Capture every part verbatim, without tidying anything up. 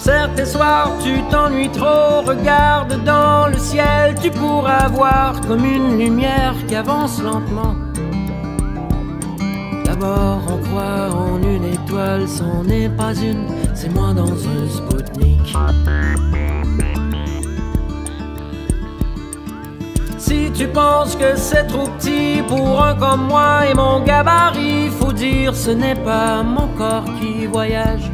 Certains soirs tu t'ennuies trop, regarde dans le ciel, tu pourras voir comme une lumière qui avance lentement. D'abord on croit en une étoile, c'en n'est pas une, c'est moi dans un Spoutnik. Si tu penses que c'est trop petit pour un comme moi et mon gabarit, faut dire ce n'est pas mon corps qui voyage.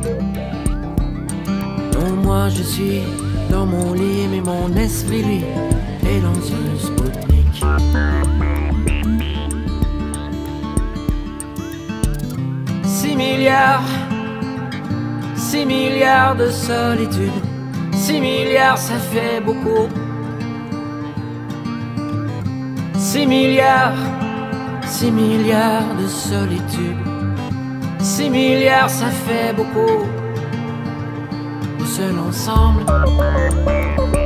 Non, moi je suis dans mon lit, mais mon esprit lui est dans un Spoutnik. Six milliards, six milliards de solitude, six milliards ça fait beaucoup. Six milliards, six milliards de solitude, six milliards ça fait beaucoup. Nous seuls ensemble.